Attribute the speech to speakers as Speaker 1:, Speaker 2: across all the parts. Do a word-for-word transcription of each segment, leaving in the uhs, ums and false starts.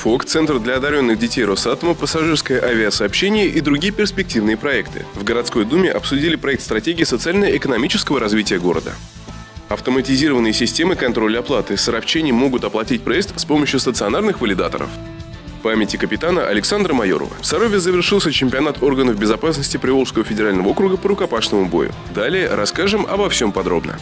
Speaker 1: ФОК, Центр для одаренных детей Росатома, пассажирское авиасообщение и другие перспективные проекты. В городской думе обсудили проект стратегии социально-экономического развития города. Автоматизированные системы контроля оплаты саровчане могут оплатить проезд с помощью стационарных валидаторов. Памяти капитана Александра Майорова. В Сарове завершился чемпионат органов безопасности Приволжского федерального округа по рукопашному бою. Далее расскажем обо всем подробно.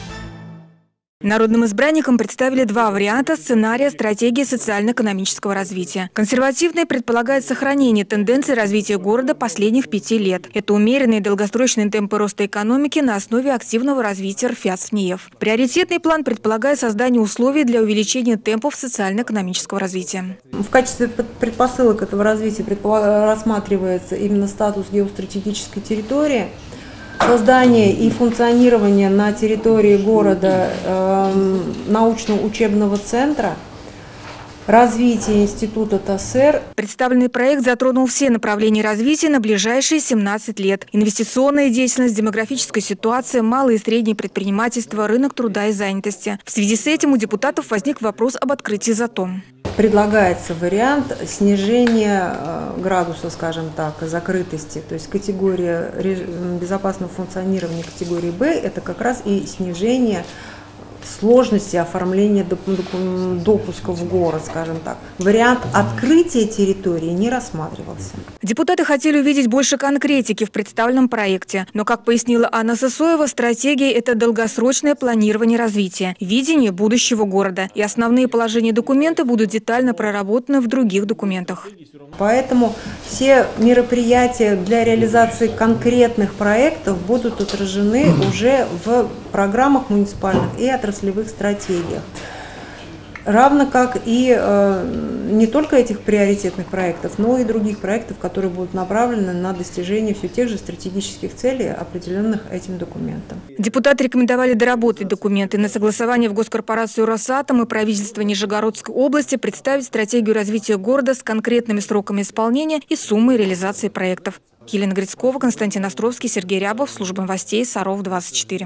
Speaker 2: Народным избранникам представили два варианта сценария стратегии социально-экономического развития. Консервативный предполагает сохранение тенденций развития города последних пяти лет. Это умеренные долгосрочные темпы роста экономики на основе активного развития РФЯС-ФНИЕФ. Приоритетный план предполагает создание условий для увеличения темпов социально-экономического развития.
Speaker 3: В качестве предпосылок этого развития рассматривается именно статус геостратегической территории, создание и функционирование на территории города э, научно-учебного центра, развитие института ТАСЭР.
Speaker 2: Представленный проект затронул все направления развития на ближайшие семнадцать лет. Инвестиционная деятельность, демографическая ситуация, малое и среднее предпринимательство, рынок труда и занятости. В связи с этим у депутатов возник вопрос об открытии ЗАТО.
Speaker 3: Предлагается вариант снижения градуса, скажем так, закрытости, то есть категория безопасного функционирования категории Б – это как раз и снижение сложности оформления допуска в город, скажем так. Вариант открытия территории не рассматривался.
Speaker 2: Депутаты хотели увидеть больше конкретики в представленном проекте. Но, как пояснила Анна Сысоева, стратегия – это долгосрочное планирование развития, видение будущего города. И основные положения документа будут детально проработаны в других документах.
Speaker 3: Поэтому все мероприятия для реализации конкретных проектов будут отражены уже в программах муниципальных и отраслевых стратегиях. Равно как и э, не только этих приоритетных проектов, но и других проектов, которые будут направлены на достижение все тех же стратегических целей, определенных этим документом.
Speaker 2: Депутаты рекомендовали доработать документы на согласование в госкорпорацию «Росатом» и правительство Нижегородской области представить стратегию развития города с конкретными сроками исполнения и суммой реализации проектов. Елена Грицкова, Константин Островский, Сергей Рябов, служба новостей Саров двадцать четыре.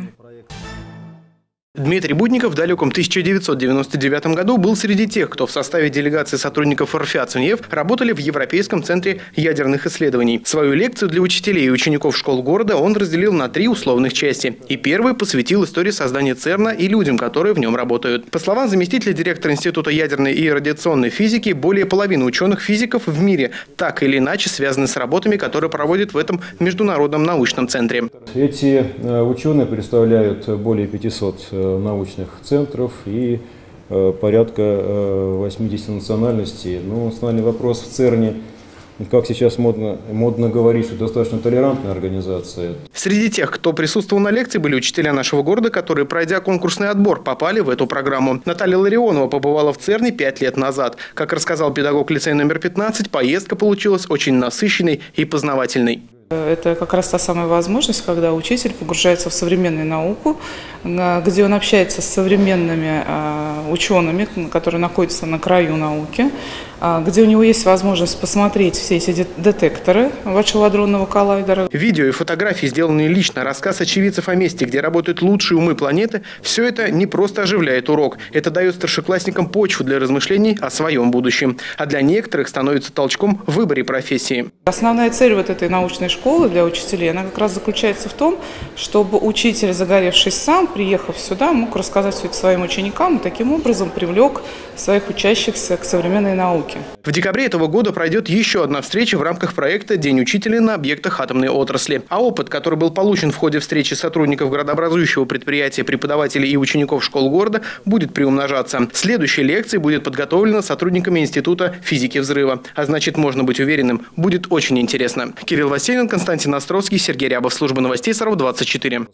Speaker 4: Дмитрий Будников в далеком тысяча девятьсот девяносто девятом году был среди тех, кто в составе делегации сотрудников РФЯС-ФНИЕФ работали в Европейском центре ядерных исследований. Свою лекцию для учителей и учеников школ города он разделил на три условных части. И первый посвятил истории создания ЦЕРНа и людям, которые в нем работают. По словам заместителя директора Института ядерной и радиационной физики, более половины ученых-физиков в мире так или иначе связаны с работами, которые проводят в этом международном научном центре.
Speaker 5: Эти ученые представляют более пятисот научных центров и э, порядка э, восьмидесяти национальностей. Но основной вопрос в ЦЕРНе, как сейчас модно, модно говорить, что достаточно толерантная организация.
Speaker 4: Среди тех, кто присутствовал на лекции, были учителя нашего города, которые, пройдя конкурсный отбор, попали в эту программу. Наталья Ларионова побывала в ЦЕРНе пять лет назад. Как рассказал педагог лицея номер пятнадцать, поездка получилась очень насыщенной и познавательной.
Speaker 6: Это как раз та самая возможность, когда учитель погружается в современную науку, где он общается с современными учеными, которые находятся на краю науки, где у него есть возможность посмотреть все эти детекторы Большого адронного коллайдера.
Speaker 4: Видео и фотографии, сделанные лично, рассказ очевидцев о месте, где работают лучшие умы планеты, все это не просто оживляет урок. Это дает старшеклассникам почву для размышлений о своем будущем. А для некоторых становится толчком в выборе профессии.
Speaker 6: Основная цель вот этой научной школы для учителей, она как раз заключается в том, чтобы учитель, загоревшись сам, приехав сюда, мог рассказать все это своим ученикам и таким образом привлек своих учащихся к современной науке.
Speaker 4: В декабре этого года пройдет еще одна встреча в рамках проекта «День учителя на объектах атомной отрасли». А опыт, который был получен в ходе встречи сотрудников градообразующего предприятия, преподавателей и учеников школ города, будет приумножаться. Следующая лекция будет подготовлена сотрудниками Института физики взрыва. А значит, можно быть уверенным, будет очень интересно. Кирилл Васенин, Константин Островский, Сергей Рябов, служба новостей Саров двадцать четыре.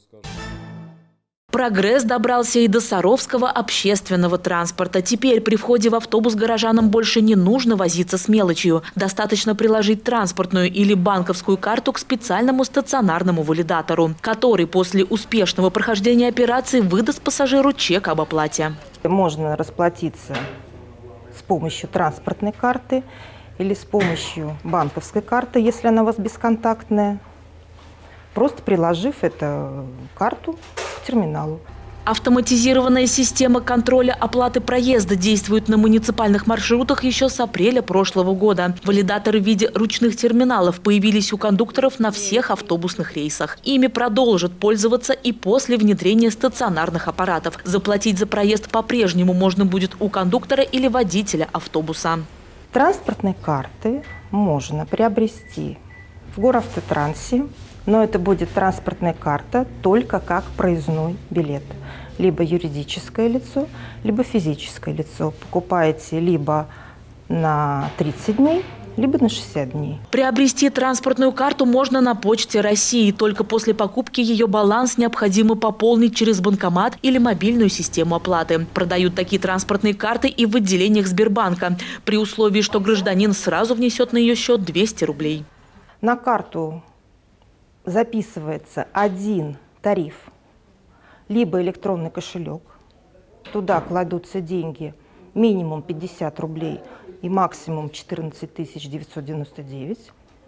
Speaker 7: Прогресс добрался и до саровского общественного транспорта. Теперь при входе в автобус горожанам больше не нужно возиться с мелочью. Достаточно приложить транспортную или банковскую карту к специальному стационарному валидатору, который после успешного прохождения операции выдаст пассажиру чек об оплате.
Speaker 8: Можно расплатиться с помощью транспортной карты или с помощью банковской карты, если она у вас бесконтактная, просто приложив эту карту к терминалу.
Speaker 7: Автоматизированная система контроля оплаты проезда действует на муниципальных маршрутах еще с апреля прошлого года. Валидаторы в виде ручных терминалов появились у кондукторов на всех автобусных рейсах. Ими продолжат пользоваться и после внедрения стационарных аппаратов. Заплатить за проезд по-прежнему можно будет у кондуктора или водителя автобуса.
Speaker 8: Транспортные карты можно приобрести в Горавтотрансе, но это будет транспортная карта только как проездной билет. Либо юридическое лицо, либо физическое лицо. Покупаете либо на тридцать дней, либо на шестьдесят дней.
Speaker 7: Приобрести транспортную карту можно на Почте России. Только после покупки ее баланс необходимо пополнить через банкомат или мобильную систему оплаты. Продают такие транспортные карты и в отделениях Сбербанка, при условии, что гражданин сразу внесет на ее счет двести рублей.
Speaker 8: На карту записывается один тариф, либо электронный кошелек. Туда кладутся деньги минимум пятьдесят рублей и максимум четырнадцать тысяч девятьсот девяносто девять.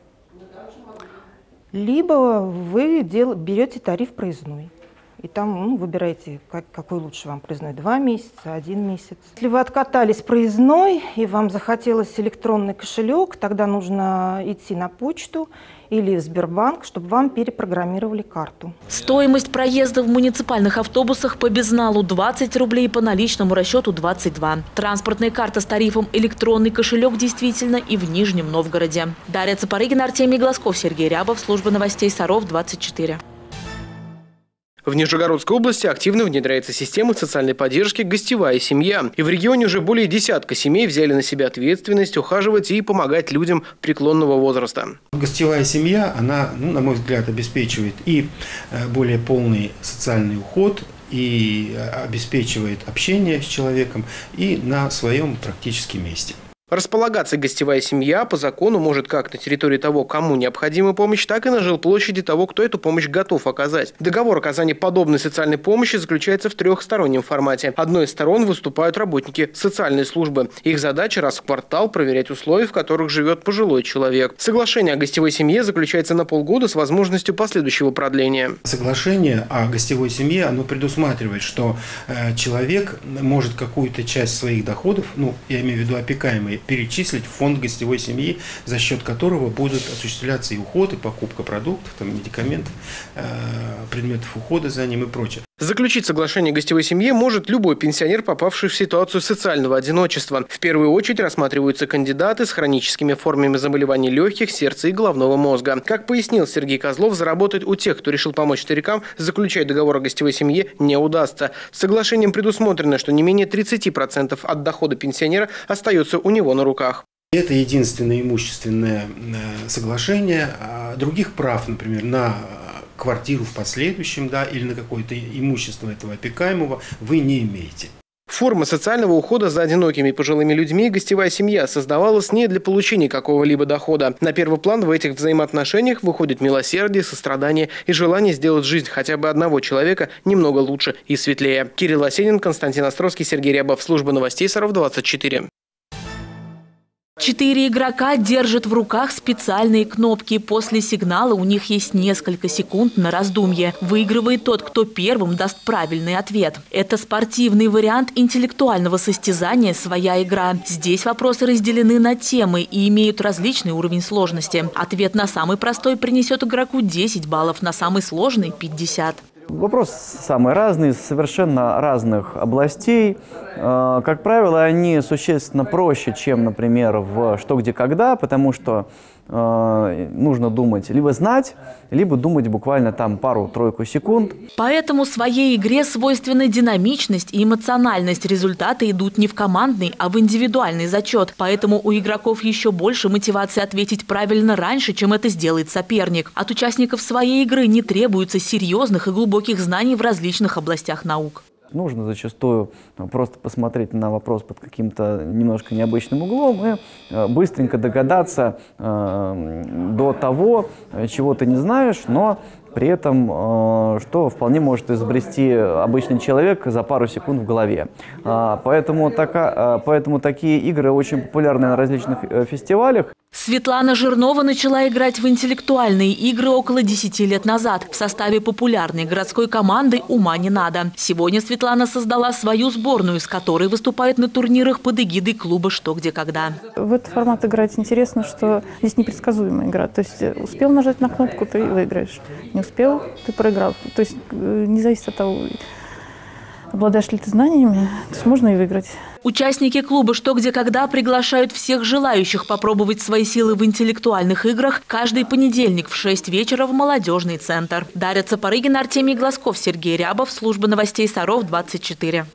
Speaker 8: Либо вы дел, берете тариф проездной. И там ну, выбираете, как, какой лучше вам проездной, два месяца, один месяц. Если вы откатались проездной и вам захотелось электронный кошелек, тогда нужно идти на почту или в Сбербанк, чтобы вам перепрограммировали карту.
Speaker 7: Стоимость проезда в муниципальных автобусах по безналу двадцать рублей, по наличному расчету двадцать два. Транспортная карта с тарифом электронный кошелек действительно и в Нижнем Новгороде. Дарья Цапарыгина, Артемий Глазков, Сергей Рябов, служба новостей Саров, двадцать четыре.
Speaker 4: В Нижегородской области активно внедряется система социальной поддержки «Гостевая семья». И в регионе уже более десятка семей взяли на себя ответственность ухаживать и помогать людям преклонного возраста.
Speaker 9: Гостевая семья, она, ну, на мой взгляд, обеспечивает и более полный социальный уход, и обеспечивает общение с человеком и на своем практически месте.
Speaker 4: Располагаться гостевая семья по закону может как на территории того, кому необходима помощь, так и на жилплощади того, кто эту помощь готов оказать. Договор оказания подобной социальной помощи заключается в трехстороннем формате. Одной из сторон выступают работники социальной службы. Их задача раз в квартал проверять условия, в которых живет пожилой человек. Соглашение о гостевой семье заключается на полгода с возможностью последующего продления.
Speaker 9: Соглашение о гостевой семье, оно предусматривает, что э, человек может какую-то часть своих доходов, ну, я имею в виду опекаемые, перечислить в фонд гостевой семьи, за счет которого будут осуществляться и уход, и покупка продуктов, там, медикаментов, э, предметов ухода за ним и прочее.
Speaker 4: Заключить соглашение о гостевой семье может любой пенсионер, попавший в ситуацию социального одиночества. В первую очередь рассматриваются кандидаты с хроническими формами заболеваний легких, сердца и головного мозга. Как пояснил Сергей Козлов, заработать у тех, кто решил помочь старикам, заключать договор о гостевой семье не удастся. Соглашением предусмотрено, что не менее тридцати процентов от дохода пенсионера остается у него на руках.
Speaker 9: Это единственное имущественное соглашение. Других прав, например, на квартиру в последующем, да, или на какое-то имущество этого опекаемого вы не имеете.
Speaker 4: Форма социального ухода за одинокими пожилыми людьми гостевая семья создавалась не для получения какого-либо дохода. На первый план в этих взаимоотношениях выходит милосердие, сострадание и желание сделать жизнь хотя бы одного человека немного лучше и светлее. Кирилл Осенин, Константин Островский, Сергей Рябов, служба новостей Саров, двадцать четыре.
Speaker 7: Четыре игрока держат в руках специальные кнопки. После сигнала у них есть несколько секунд на раздумье. Выигрывает тот, кто первым даст правильный ответ. Это спортивный вариант интеллектуального состязания «Своя игра». Здесь вопросы разделены на темы и имеют различный уровень сложности. Ответ на самый простой принесет игроку десять баллов, на самый сложный – пятьдесят.
Speaker 10: Вопросы самые разные, совершенно разных областей. Как правило, они существенно проще, чем, например, в «Что, где, когда», потому что э, нужно думать, либо знать, либо думать буквально там пару-тройку секунд.
Speaker 7: Поэтому своей игре свойственна динамичность и эмоциональность. Результаты идут не в командный, а в индивидуальный зачет. Поэтому у игроков еще больше мотивации ответить правильно раньше, чем это сделает соперник. От участников своей игры не требуется серьезных и глубоких знаний в различных областях наук.
Speaker 10: Нужно зачастую просто посмотреть на вопрос под каким-то немножко необычным углом и быстренько догадаться э, до того, чего ты не знаешь, но при этом, э, что вполне может изобрести обычный человек за пару секунд в голове. Э, поэтому, така, э, поэтому такие игры очень популярны на различных э, фестивалях.
Speaker 7: Светлана Жирнова начала играть в интеллектуальные игры около десяти лет назад в составе популярной городской команды «Ума не надо». Сегодня Светлана создала свою сборную, с которой выступает на турнирах под эгидой клуба «Что, где, когда».
Speaker 11: В этот формат играть интересно, что здесь непредсказуемая игра. То есть успел нажать на кнопку, ты выиграешь. Не успел, ты проиграл. То есть не зависит от того, обладаешь ли ты знаниями, то есть можно и выиграть.
Speaker 7: Участники клуба «Что, где, когда» приглашают всех желающих попробовать свои силы в интеллектуальных играх каждый понедельник в шесть вечера в молодежный центр. Дарья Цапарыгина, Артемий Глазков, Сергей Рябов, служба новостей Саров двадцать четыре.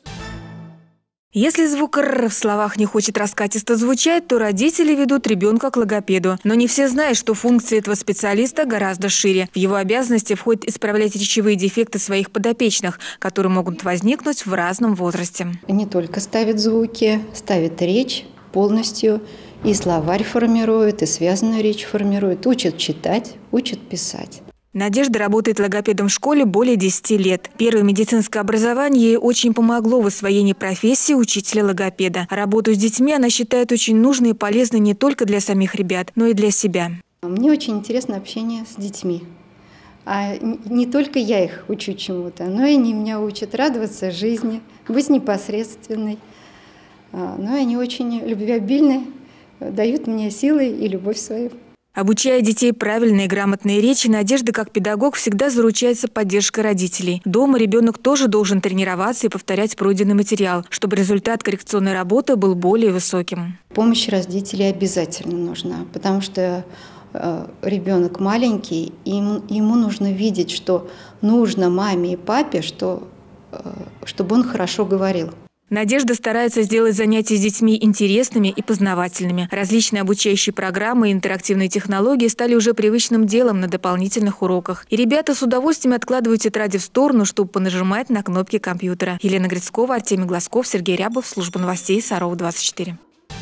Speaker 2: Если звук «р» в словах не хочет раскатисто звучать, то родители ведут ребенка к логопеду. Но не все знают, что функции этого специалиста гораздо шире. В его обязанности входит исправлять речевые дефекты своих подопечных, которые могут возникнуть в разном возрасте.
Speaker 12: Не только ставит звуки, ставит речь полностью, и словарь формирует, и связанную речь формирует, учит читать, учит писать.
Speaker 2: Надежда работает логопедом в школе более десяти лет. Первое медицинское образование ей очень помогло в освоении профессии учителя-логопеда. Работу с детьми она считает очень нужной и полезной не только для самих ребят, но и для себя.
Speaker 12: Мне очень интересно общение с детьми. А не только я их учу чему-то, но и они меня учат радоваться жизни, быть непосредственной. Но они очень любвеобильны, дают мне силы и любовь свою.
Speaker 2: Обучая детей правильной и грамотной речи, Надежда как педагог всегда заручается поддержкой родителей. Дома ребенок тоже должен тренироваться и повторять пройденный материал, чтобы результат коррекционной работы был более высоким.
Speaker 12: Помощь родителей обязательно нужна, потому что э, ребенок маленький, и ему, ему нужно видеть, что нужно маме и папе, что, э, чтобы он хорошо говорил.
Speaker 2: Надежда старается сделать занятия с детьми интересными и познавательными. Различные обучающие программы и интерактивные технологии стали уже привычным делом на дополнительных уроках. И ребята с удовольствием откладывают тетради в сторону, чтобы понажимать на кнопки компьютера. Елена Грицкова, Артемий Глазков, Сергей Рябов, служба новостей Саров двадцать четыре.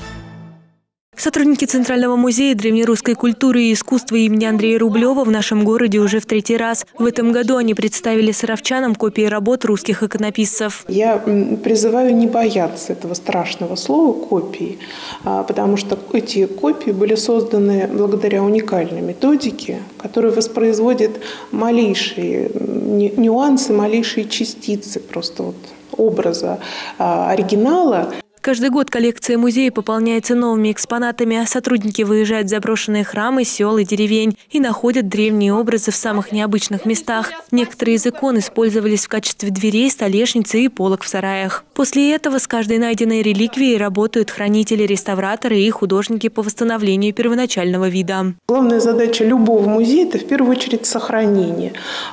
Speaker 13: Сотрудники Центрального музея древнерусской культуры и искусства имени Андрея Рублева в нашем городе уже в третий раз. В этом году они представили саровчанам копии работ русских иконописцев.
Speaker 14: Я призываю не бояться этого страшного слова «копии», потому что эти копии были созданы благодаря уникальной методике, которая воспроизводит малейшие нюансы, малейшие частицы просто вот образа оригинала.
Speaker 13: Каждый год коллекция музея пополняется новыми экспонатами. Сотрудники выезжают в заброшенные храмы, сел и деревень и находят древние образы в самых необычных местах. Некоторые из икон использовались в качестве дверей, столешницы и полок в сараях. После этого с каждой найденной реликвией работают хранители, реставраторы и художники по восстановлению первоначального вида.
Speaker 14: Главная задача любого музея – это в первую очередь сохранение.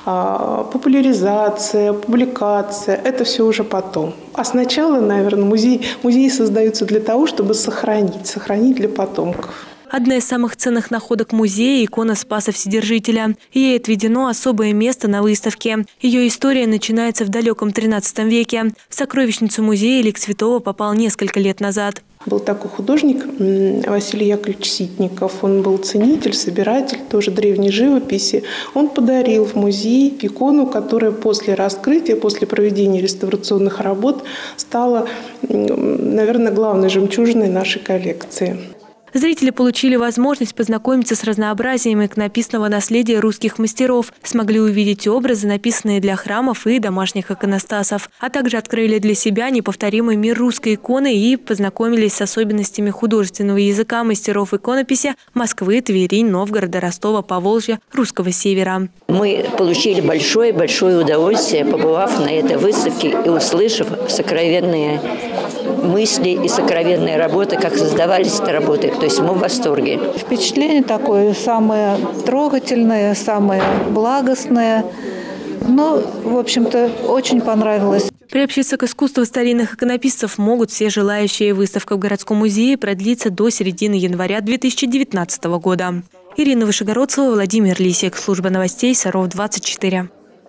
Speaker 14: Популяризация, публикация – это все уже потом. А сначала, наверное, музей, музеи создаются для того, чтобы сохранить, сохранить для потомков.
Speaker 13: Одна из самых ценных находок музея – икона Спаса Вседержителя. Ей отведено особое место на выставке. Ее история начинается в далеком тринадцатом веке. В сокровищницу музея лик святого попал несколько лет назад.
Speaker 14: Был такой художник Василий Яковлевич Ситников. Он был ценитель, собиратель тоже древней живописи. Он подарил в музей икону, которая после раскрытия, после проведения реставрационных работ стала, наверное, главной жемчужиной нашей коллекции.
Speaker 13: Зрители получили возможность познакомиться с разнообразием иконописного наследия русских мастеров, смогли увидеть образы, написанные для храмов и домашних иконостасов, а также открыли для себя неповторимый мир русской иконы и познакомились с особенностями художественного языка мастеров иконописи Москвы, Твери, Новгорода, Ростова, Поволжья, Русского Севера.
Speaker 15: Мы получили большое-большое удовольствие, побывав на этой выставке и услышав сокровенные мысли и сокровенные работы, как создавались эти работы. То есть мы в восторге.
Speaker 16: Впечатление такое самое трогательное, самое благостное. Ну, в общем-то, очень понравилось.
Speaker 13: Приобщиться к искусству старинных иконописцев могут все желающие. Выставка в городском музее продлится до середины января две тысячи девятнадцатого года. Ирина Вышегородцева, Владимир Лисик. Служба новостей Саров двадцать четыре.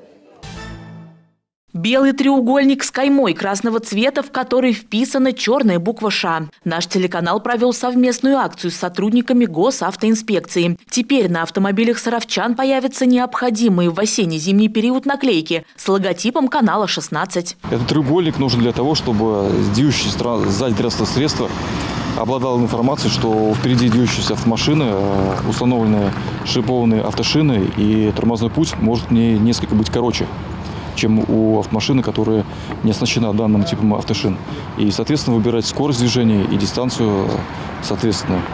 Speaker 7: Белый треугольник с каймой красного цвета, в который вписана черная буква «Ш». Наш телеканал провел совместную акцию с сотрудниками госавтоинспекции. Теперь на автомобилях саровчан появятся необходимые в осенне-зимний период наклейки с логотипом канала шестнадцать.
Speaker 17: Этот треугольник нужен для того, чтобы движущиеся сзади транспортного средства обладал информацией, что впереди движущиеся автомашины, установленные шипованные автошины, и тормозной путь может не несколько быть короче, чем у автомашины, которая не оснащена данным типом автошин. И, соответственно, выбирать скорость движения и дистанцию соответственно.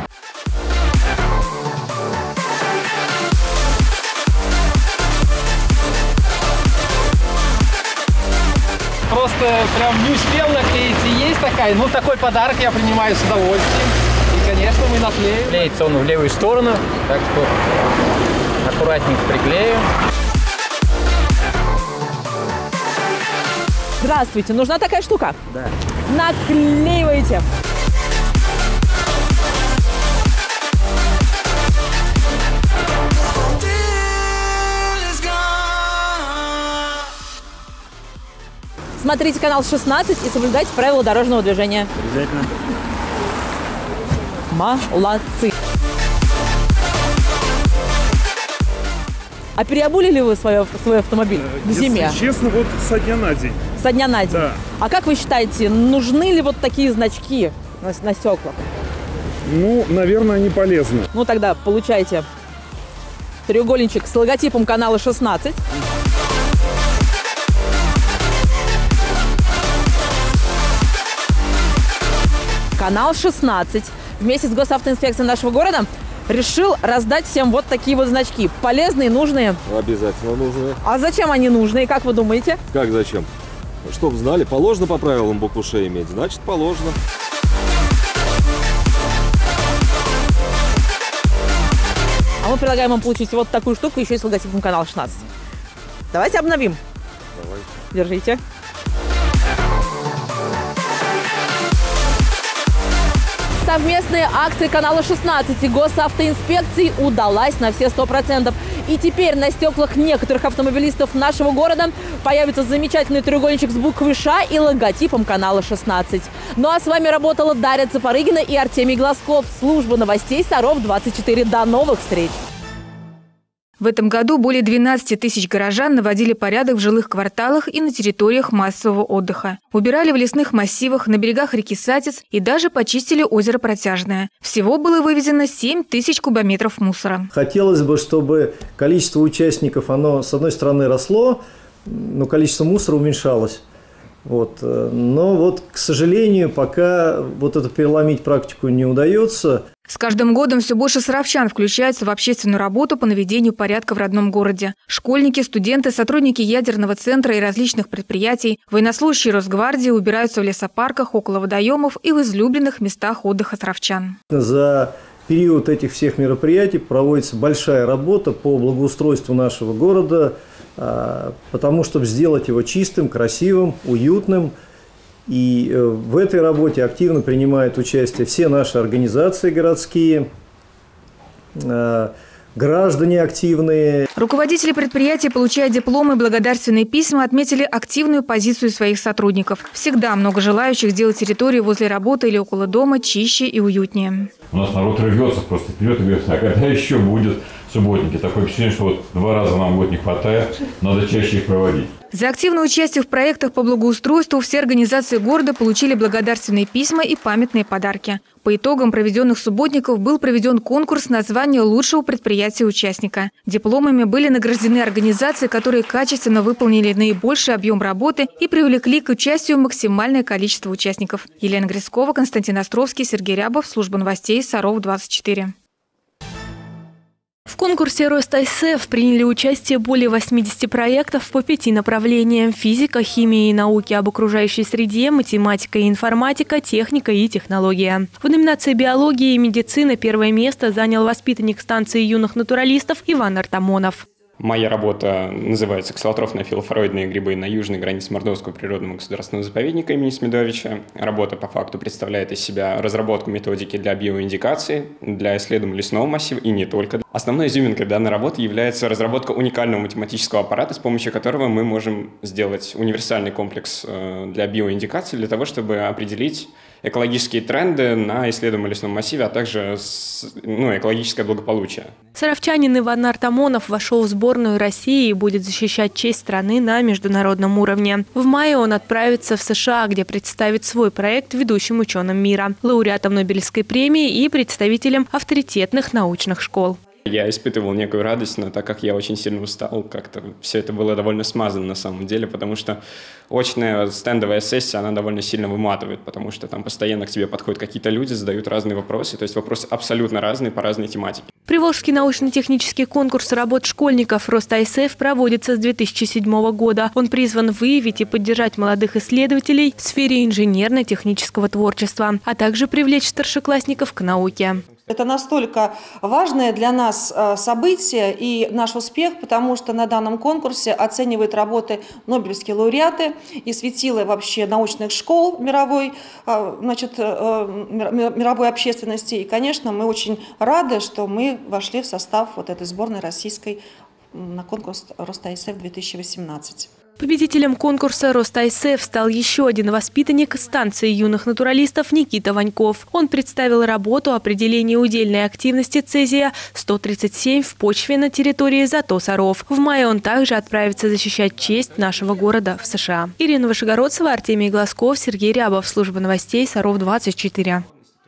Speaker 18: Просто прям не успел наклеить, и есть такая. Ну, такой подарок я принимаю с удовольствием. И, конечно, мы наклеим. Клеится он в левую сторону, так что аккуратненько приклею.
Speaker 19: Здравствуйте, нужна такая штука?
Speaker 18: Да.
Speaker 19: Наклеиваете. Смотрите канал шестнадцать и соблюдайте правила дорожного движения.
Speaker 18: Обязательно.
Speaker 19: Молодцы. А переобули ли вы свой, свой автомобиль в зиме?
Speaker 20: Если честно, вот со дня на день.
Speaker 19: Со дня на день?
Speaker 20: Да.
Speaker 19: А как вы считаете, нужны ли вот такие значки на, на стеклах?
Speaker 20: Ну, наверное, они полезны.
Speaker 19: Ну, тогда получайте треугольничек с логотипом канала шестнадцать. Канал шестнадцать вместе с госавтоинспекцией нашего города решил раздать всем вот такие вот значки. Полезные, нужные.
Speaker 21: Обязательно нужные.
Speaker 19: А зачем они нужны, как вы думаете?
Speaker 21: Как зачем? Чтоб знали, положено по правилам букву Ш иметь, значит положено.
Speaker 19: А мы предлагаем вам получить вот такую штуку, еще и с логотипом канала шестнадцать. Давайте обновим.
Speaker 21: Давай.
Speaker 19: Держите. Совместная акция канала шестнадцать и госавтоинспекции удалась на все сто процентов. И теперь на стеклах некоторых автомобилистов нашего города появится замечательный треугольничек с буквой Ш и логотипом канала шестнадцать. Ну а с вами работала Дарья Цапарыгина и Артемий Глазков. Служба новостей Саров двадцать четыре. До новых встреч!
Speaker 2: В этом году более двенадцати тысяч горожан наводили порядок в жилых кварталах и на территориях массового отдыха. Убирали в лесных массивах, на берегах реки Сатец и даже почистили озеро Протяжное. Всего было вывезено семь тысяч кубометров мусора.
Speaker 22: Хотелось бы, чтобы количество участников, оно, с одной стороны, росло, но количество мусора уменьшалось. Вот. Но вот, к сожалению, пока вот это переломить практику не удается.
Speaker 2: С каждым годом все больше саровчан включаются в общественную работу по наведению порядка в родном городе. Школьники, студенты, сотрудники ядерного центра и различных предприятий, военнослужащие Росгвардии убираются в лесопарках, около водоемов и в излюбленных местах отдыха саровчан.
Speaker 22: За период этих всех мероприятий проводится большая работа по благоустройству нашего города, потому чтобы сделать его чистым, красивым, уютным. И в этой работе активно принимают участие все наши организации городские, граждане активные.
Speaker 2: Руководители предприятий, получая дипломы и благодарственные письма, отметили активную позицию своих сотрудников. Всегда много желающих сделать территорию возле работы или около дома чище и уютнее.
Speaker 23: У нас народ рвется просто вперед и говорит, а когда еще будет субботники? Такое впечатление, что вот два раза нам в год не хватает, надо чаще их проводить.
Speaker 2: За активное участие в проектах по благоустройству все организации города получили благодарственные письма и памятные подарки. По итогам проведенных субботников был проведен конкурс на звание лучшего предприятия-участника. Дипломами были награждены организации, которые качественно выполнили наибольший объем работы и привлекли к участию максимальное количество участников. Елена Грискова, Константин Островский, Сергей Рябов, служба новостей Саров двадцать четыре.
Speaker 13: В конкурсе «Ростайсеф» приняли участие более восьмидесяти проектов по пяти направлениям – физика, химия и науки об окружающей среде, математика и информатика, техника и технология. В номинации «Биология и медицина» первое место занял воспитанник станции юных натуралистов Иван Артамонов.
Speaker 24: Моя работа называется «Ксилотрофные филофороидные грибы на южной границе Мордовского природного государственного заповедника имени Смедовича». Работа по факту представляет из себя разработку методики для биоиндикации, для исследования лесного массива и не только. Основной изюминкой данной работы является разработка уникального математического аппарата, с помощью которого мы можем сделать универсальный комплекс для биоиндикации, для того, чтобы определить экологические тренды на исследуемом лесном массиве, а также ну, экологическое благополучие.
Speaker 13: Саровчанин Иван Артамонов вошел в сборную России и будет защищать честь страны на международном уровне. В мае он отправится в США, где представит свой проект ведущим ученым мира, лауреатам Нобелевской премии и представителям авторитетных научных школ.
Speaker 24: Я испытывал некую радость, но так как я очень сильно устал, как-то все это было довольно смазано на самом деле, потому что очная стендовая сессия, она довольно сильно выматывает, потому что там постоянно к тебе подходят какие-то люди, задают разные вопросы, то есть вопросы абсолютно разные по разной тематике.
Speaker 13: Приволжский научно-технический конкурс работ школьников РосТАСФ проводится с две тысячи седьмого года. Он призван выявить и поддержать молодых исследователей в сфере инженерно-технического творчества, а также привлечь старшеклассников к науке.
Speaker 1: Это настолько важное для нас событие и наш успех, потому что на данном конкурсе оценивают работы нобелевские лауреаты и светила вообще научных школ мировой, значит, мировой общественности. И, конечно, мы очень рады, что мы вошли в состав вот этой сборной российской на конкурс РосТАСФ две тысячи восемнадцать.
Speaker 13: Победителем конкурса РосТАСФ стал еще один воспитанник станции юных натуралистов Никита Ваньков. Он представил работу определения удельной активности цезия сто тридцать семь в почве на территории Зато-Саров. В мае он также отправится защищать честь нашего города в США. Ирина Вышегородцева, Артемий Глазков, Сергей Рябов. Служба новостей Саров двадцать четыре.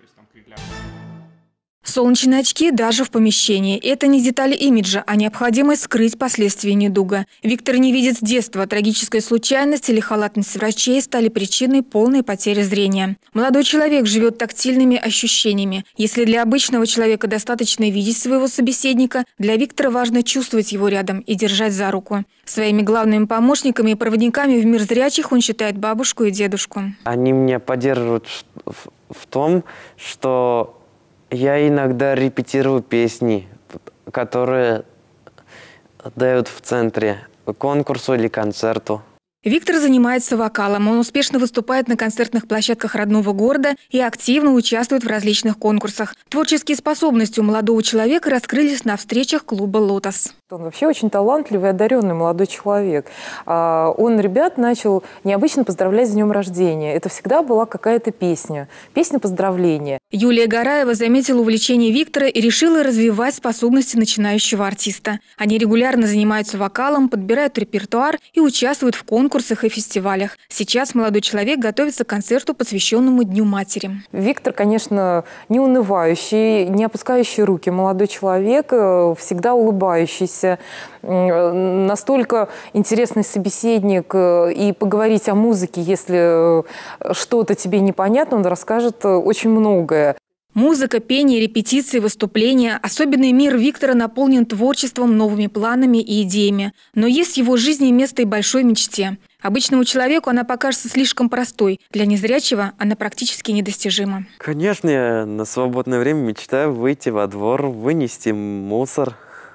Speaker 2: Солнечные очки даже в помещении. Это не деталь имиджа, а необходимость скрыть последствия недуга. Виктор не видит с детства. Трагическая случайность или халатность врачей стали причиной полной потери зрения. Молодой человек живет тактильными ощущениями. Если для обычного человека достаточно видеть своего собеседника, для Виктора важно чувствовать его рядом и держать за руку. Своими главными помощниками и проводниками в мир зрячих он считает бабушку и дедушку.
Speaker 3: Они меня поддерживают в том, что я иногда репетирую песни, которые дают в центре конкурсу или концерту.
Speaker 2: Виктор занимается вокалом. Он успешно выступает на концертных площадках родного города и активно участвует в различных конкурсах. Творческие способности у молодого человека раскрылись на встречах клуба «Лотос».
Speaker 5: Он вообще очень талантливый, одаренный молодой человек. Он ребят начал необычно поздравлять с днем рождения. Это всегда была какая-то песня, песня поздравления.
Speaker 2: Юлия Гараева заметила увлечение Виктора и решила развивать способности начинающего артиста. Они регулярно занимаются вокалом, подбирают репертуар и участвуют в конкурсах и фестивалях. Сейчас молодой человек готовится к концерту, посвященному Дню матери.
Speaker 5: Виктор, конечно, не унывающий, не опускающий руки молодой человек, всегда улыбающийся. Настолько интересный собеседник, и поговорить о музыке, если что-то тебе непонятно, он расскажет очень многое.
Speaker 2: Музыка, пение, репетиции, выступления. Особенный мир Виктора наполнен творчеством, новыми планами и идеями. Но есть в его жизни место и большой мечте. Обычному человеку она покажется слишком простой. Для незрячего она практически недостижима.
Speaker 3: Конечно, я на свободное время мечтаю выйти во двор, вынести мусор,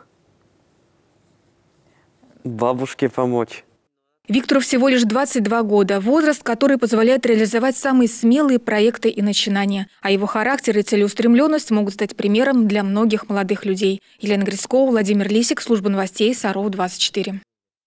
Speaker 3: бабушке помочь.
Speaker 2: Виктору всего лишь двадцать два года, возраст, который позволяет реализовать самые смелые проекты и начинания. А его характер и целеустремленность могут стать примером для многих молодых людей. Елена Грицкова, Владимир Лисик, служба новостей Саров двадцать четыре.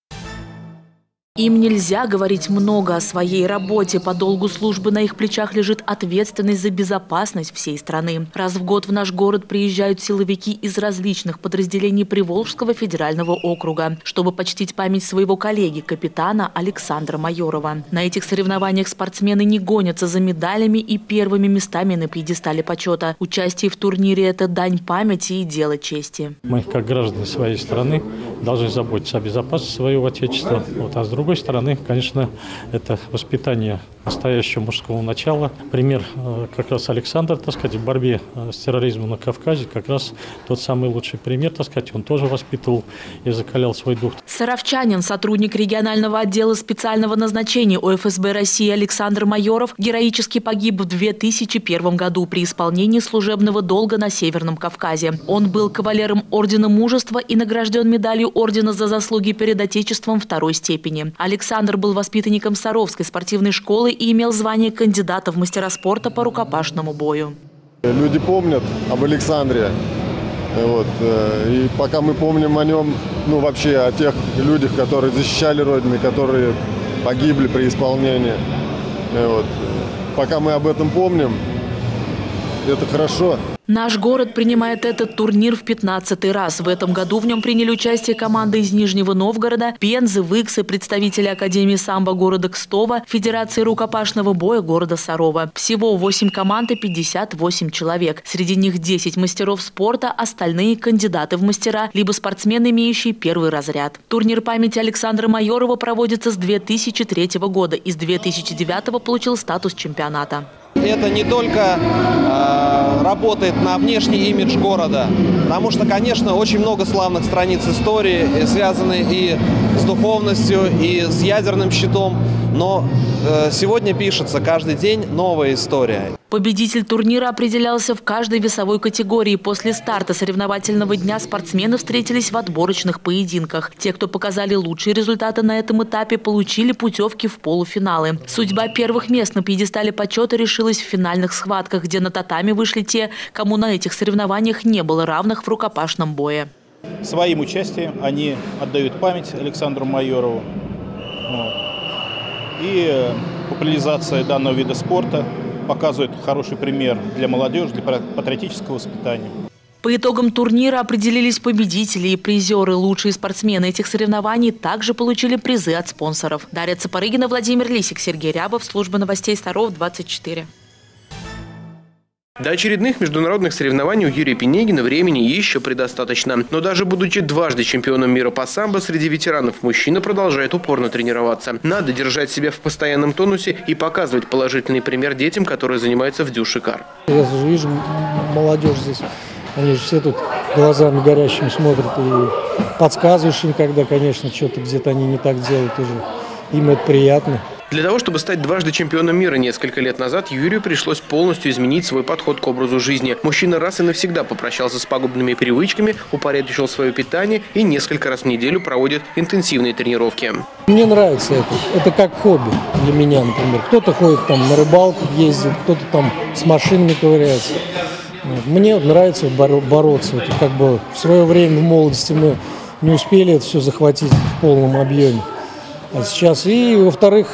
Speaker 7: Им нельзя говорить много о своей работе. По долгу службы на их плечах лежит ответственность за безопасность всей страны. Раз в год в наш город приезжают силовики из различных подразделений Приволжского федерального округа, чтобы почтить память своего коллеги, капитана Александра Майорова. На этих соревнованиях спортсмены не гонятся за медалями и первыми местами на пьедестале почета. Участие в турнире – это дань памяти и дело чести.
Speaker 6: Мы, как граждане своей страны, должны заботиться о безопасности своего отечества. Вот, а с другой стороны, конечно, это воспитание настоящего мужского начала. Пример как раз Александр, так сказать, в борьбе с терроризмом на Кавказе, как раз тот самый лучший пример, так сказать, он тоже воспитывал и закалял свой дух.
Speaker 7: Саровчанин, сотрудник регионального отдела специального назначения О Эф Эс Бэ России Александр Майоров, героически погиб в две тысячи первом году при исполнении служебного долга на Северном Кавказе. Он был кавалером Ордена Мужества и награжден медалью Ордена за заслуги перед Отечеством второй степени. Александр был воспитанником Саровской спортивной школы и имел звание кандидата в мастера спорта по рукопашному бою.
Speaker 25: Люди помнят об Александре. Вот. И пока мы помним о нем, ну вообще о тех людях, которые защищали Родину, которые погибли при исполнении. Вот. пока мы об этом помним, это хорошо.
Speaker 7: Наш город принимает этот турнир в пятнадцатый раз. В этом году в нем приняли участие команды из Нижнего Новгорода, Пензы, Выксы, представители Академии самбо города Кстово, Федерации рукопашного боя города Сарова. Всего восемь команд и пятьдесят восемь человек. Среди них десять мастеров спорта, остальные кандидаты в мастера, либо спортсмены, имеющие первый разряд. Турнир памяти Александра Майорова проводится с две тысячи третьего года и с две тысячи девятого получил статус чемпионата.
Speaker 4: Это не только э, работает на внешний имидж города, потому что, конечно, очень много славных страниц истории, связаны и с духовностью, и с ядерным щитом, но э, сегодня пишется каждый день новая история.
Speaker 7: Победитель турнира определялся в каждой весовой категории. После старта соревновательного дня спортсмены встретились в отборочных поединках. Те, кто показали лучшие результаты на этом этапе, получили путевки в полуфиналы. Судьба первых мест на пьедестале почета решилась в финальных схватках, где на татами вышли те, кому на этих соревнованиях не было равных в рукопашном бое.
Speaker 8: Своим участием они отдают память Александру Майорову. Вот. И популяризация данного вида спорта показывает хороший пример для молодежи, для патриотического воспитания.
Speaker 7: По итогам турнира определились победители и призеры. Лучшие спортсмены этих соревнований также получили призы от спонсоров. Дарья Цапарыгина, Владимир Лисик, Сергей Рябов, служба новостей Саров, двадцать четыре.
Speaker 9: До очередных международных соревнований у Юрия Пенегина времени еще предостаточно. Но даже будучи дважды чемпионом мира по самбо, среди ветеранов мужчина продолжает упорно тренироваться. Надо держать себя в постоянном тонусе и показывать положительный пример детям, которые занимаются в Дюшикар.
Speaker 10: Я же вижу молодежь здесь. Они же все тут глазами горящими смотрят и подсказываешь им, когда, конечно, что-то где-то они не так делают уже. Им это приятно.
Speaker 9: Для того, чтобы стать дважды чемпионом мира несколько лет назад, Юрию пришлось полностью изменить свой подход к образу жизни. Мужчина раз и навсегда попрощался с пагубными привычками, упорядочил свое питание и несколько раз в неделю проводит интенсивные тренировки.
Speaker 10: Мне нравится это. Это как хобби для меня, например. Кто-то ходит там на рыбалку, ездит, кто-то там с машинами ковыряется. Мне нравится боро- бороться. Это как бы в свое время в молодости мы не успели это все захватить в полном объеме. А сейчас, и во-вторых,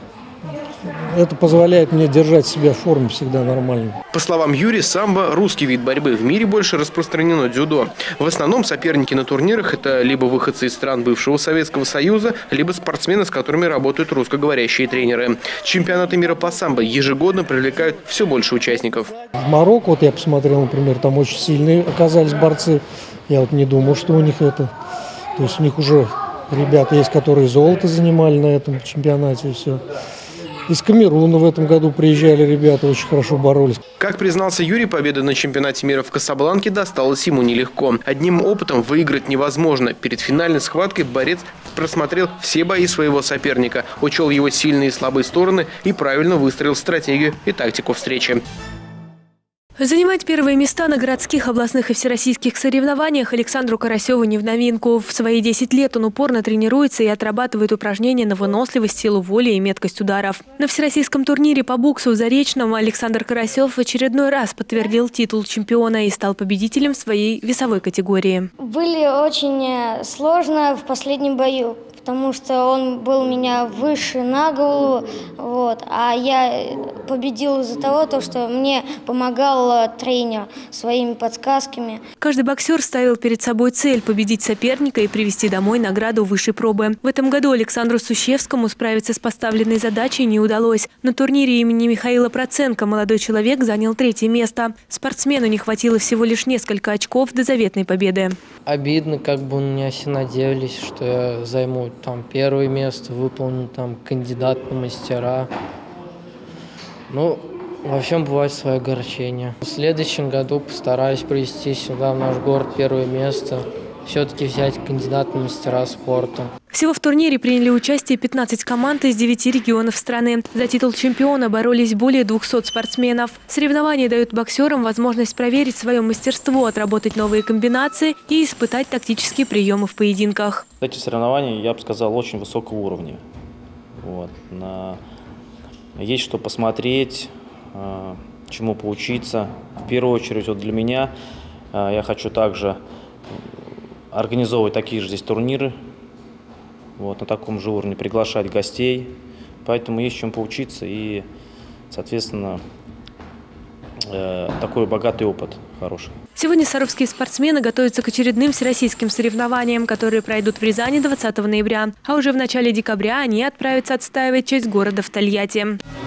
Speaker 10: это позволяет мне держать себя в форме всегда нормально.
Speaker 9: По словам Юрия, самбо – русский вид борьбы. В мире больше распространено дзюдо. В основном соперники на турнирах – это либо выходцы из стран бывшего Советского Союза, либо спортсмены, с которыми работают русскоговорящие тренеры. Чемпионаты мира по самбо ежегодно привлекают все больше участников.
Speaker 10: В Марокко, вот я посмотрел, например, там очень сильные оказались борцы. Я вот не думал, что у них это. То есть у них уже ребята есть, которые золото занимали на этом чемпионате и все. Из Камеруна в этом году приезжали ребята, очень хорошо боролись.
Speaker 9: Как признался Юрий, победа на чемпионате мира в Касабланке досталась ему нелегко. Одним опытом выиграть невозможно. Перед финальной схваткой борец просмотрел все бои своего соперника, учел его сильные и слабые стороны и правильно выстроил стратегию и тактику встречи.
Speaker 13: Занимать первые места на городских, областных и всероссийских соревнованиях Александру Карасеву не в новинку. В свои десять лет он упорно тренируется и отрабатывает упражнения на выносливость, силу воли и меткость ударов. На всероссийском турнире по боксу в Заречном Александр Карасев в очередной раз подтвердил титул чемпиона и стал победителем своей весовой категории.
Speaker 11: Были очень сложно в последнем бою, потому что он был меня выше на голову, вот, а я победил из-за того, то, что мне помогал тренер своими подсказками.
Speaker 13: Каждый боксер ставил перед собой цель – победить соперника и привести домой награду высшей пробы. В этом году Александру Сущевскому справиться с поставленной задачей не удалось. На турнире имени Михаила Проценко молодой человек занял третье место. Спортсмену не хватило всего лишь несколько очков до заветной победы.
Speaker 26: Обидно, как бы у меня все надеялись, что я займу там первое место, выполню там кандидат на мастера. Ну, во всем бывает свое огорчение. В следующем году постараюсь привести сюда, в наш город, первое место. Все-таки взять кандидат на мастера спорта.
Speaker 13: Всего в турнире приняли участие пятнадцать команд из девяти регионов страны. За титул чемпиона боролись более двухсот спортсменов. Соревнования дают боксерам возможность проверить свое мастерство, отработать новые комбинации и испытать тактические приемы в поединках.
Speaker 27: Эти соревнования, я бы сказал, очень высокого уровня. Вот. На... Есть что посмотреть, чему поучиться. В первую очередь вот для меня я хочу также организовывать такие же здесь турниры, вот, на таком же уровне, приглашать гостей. Поэтому есть чем поучиться и Соответственно, такой богатый опыт хороший.
Speaker 13: Сегодня саровские спортсмены готовятся к очередным всероссийским соревнованиям, которые пройдут в Рязани двадцатого ноября. А уже в начале декабря они отправятся отстаивать честь города в Тольятти.